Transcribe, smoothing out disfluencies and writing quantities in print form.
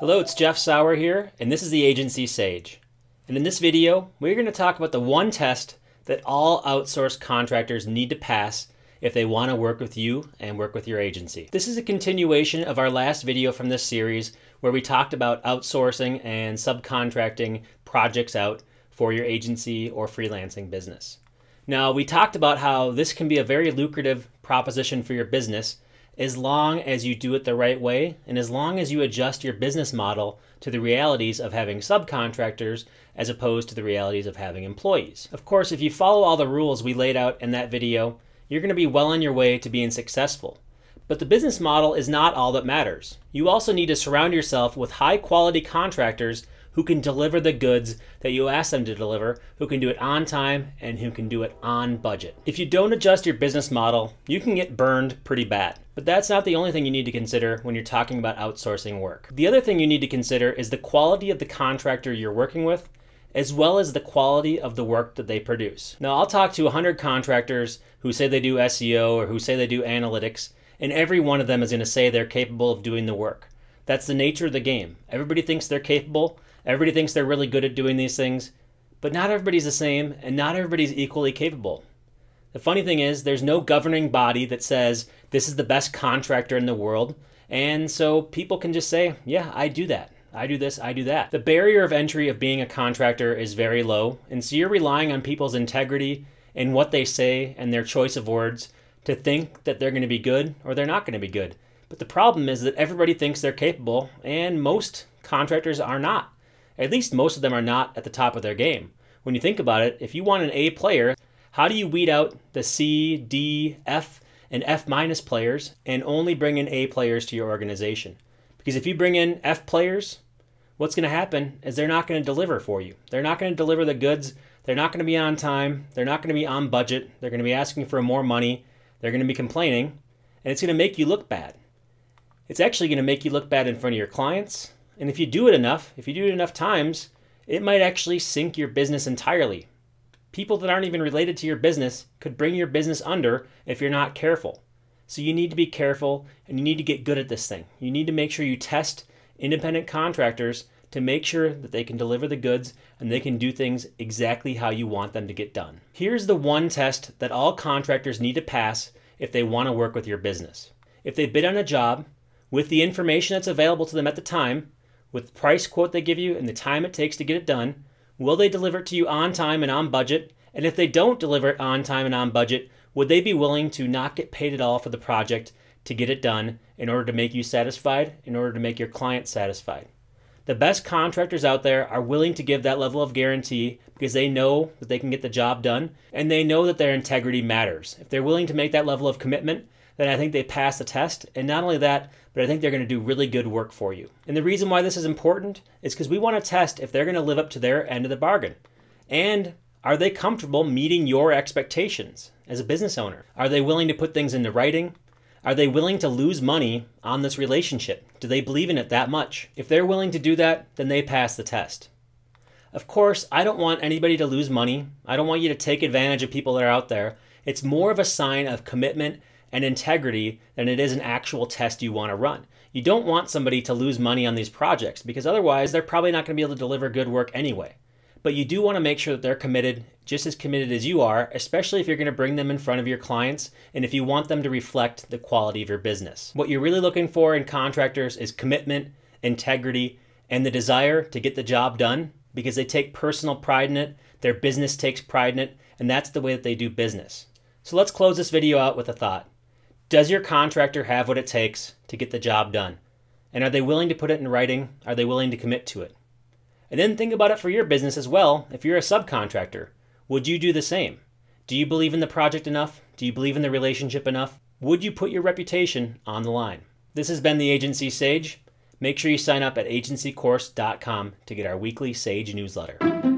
Hello, it's Jeff Sauer here, and this is the Agency Sage. And in this video, we're going to talk about the one test that all outsourced contractors need to pass if they want to work with you and work with your agency. This is a continuation of our last video from this series where we talked about outsourcing and subcontracting projects out for your agency or freelancing business. Now, we talked about how this can be a very lucrative proposition for your business as long as you do it the right way and as long as you adjust your business model to the realities of having subcontractors as opposed to the realities of having employees. Of course, if you follow all the rules we laid out in that video, you're going to be well on your way to being successful. But the business model is not all that matters. You also need to surround yourself with high-quality contractors who can deliver the goods that you ask them to deliver, who can do it on time, and who can do it on budget. If you don't adjust your business model, you can get burned pretty bad. But that's not the only thing you need to consider when you're talking about outsourcing work. The other thing you need to consider is the quality of the contractor you're working with, as well as the quality of the work that they produce. Now, I'll talk to 100 contractors who say they do SEO or who say they do analytics, and every one of them is going to say they're capable of doing the work. That's the nature of the game. Everybody thinks they're capable. Everybody thinks they're really good at doing these things, but not everybody's the same and not everybody's equally capable. The funny thing is there's no governing body that says this is the best contractor in the world, and so people can just say, yeah, I do that. I do this, I do that. The barrier of entry of being a contractor is very low, and so you're relying on people's integrity and what they say and their choice of words to think that they're going to be good or they're not going to be good. But the problem is that everybody thinks they're capable, and most contractors are not. At least most of them are not at the top of their game. When you think about it, if you want an A player, how do you weed out the C, D, F, and F minus players and only bring in A players to your organization? Because if you bring in F players, what's going to happen is they're not going to deliver for you. They're not going to deliver the goods. They're not going to be on time. They're not going to be on budget. They're going to be asking for more money. They're going to be complaining, and it's going to make you look bad. It's actually going to make you look bad in front of your clients. And if you do it enough times, it might actually sink your business entirely. People that aren't even related to your business could bring your business under if you're not careful. So you need to be careful and you need to get good at this thing. You need to make sure you test independent contractors to make sure that they can deliver the goods and they can do things exactly how you want them to get done. Here's the one test that all contractors need to pass if they want to work with your business. If they bid on a job with the information that's available to them at the time, with the price quote they give you and the time it takes to get it done, will they deliver it to you on time and on budget? And if they don't deliver it on time and on budget, would they be willing to not get paid at all for the project to get it done in order to make you satisfied, in order to make your client satisfied? The best contractors out there are willing to give that level of guarantee because they know that they can get the job done and they know that their integrity matters. If they're willing to make that level of commitment, then I think they pass the test. And not only that, but I think they're going to do really good work for you. And the reason why this is important is because we want to test if they're going to live up to their end of the bargain. And are they comfortable meeting your expectations as a business owner? Are they willing to put things into writing? Are they willing to lose money on this relationship? Do they believe in it that much? If they're willing to do that, then they pass the test. Of course, I don't want anybody to lose money. I don't want you to take advantage of people that are out there. It's more of a sign of commitment and integrity than it is an actual test you want to run. You don't want somebody to lose money on these projects because otherwise they're probably not going to be able to deliver good work anyway. But you do want to make sure that they're committed, just as committed as you are, especially if you're going to bring them in front of your clients and if you want them to reflect the quality of your business. What you're really looking for in contractors is commitment, integrity, and the desire to get the job done because they take personal pride in it, their business takes pride in it, and that's the way that they do business. So let's close this video out with a thought. Does your contractor have what it takes to get the job done? And are they willing to put it in writing? Are they willing to commit to it? And then think about it for your business as well. If you're a subcontractor, would you do the same? Do you believe in the project enough? Do you believe in the relationship enough? Would you put your reputation on the line? This has been the Agency Sage. Make sure you sign up at agencycourse.com to get our weekly Sage newsletter.